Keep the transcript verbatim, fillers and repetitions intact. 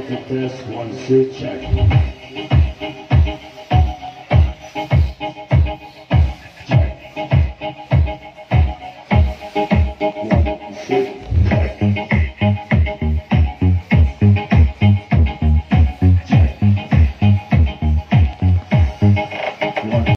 Second test, one, two, check. Check. One, two.